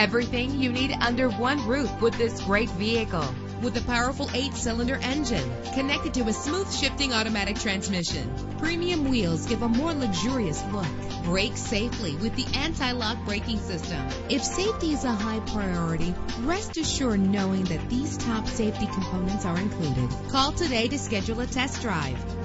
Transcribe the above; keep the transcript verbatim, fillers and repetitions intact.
Everything you need under one roof with this great vehicle. With a powerful eight-cylinder engine connected to a smooth shifting automatic transmission. Premium wheels give a more luxurious look. Brake safely with the anti-lock braking system. If safety is a high priority, rest assured knowing that these top safety components are included. Call today to schedule a test drive.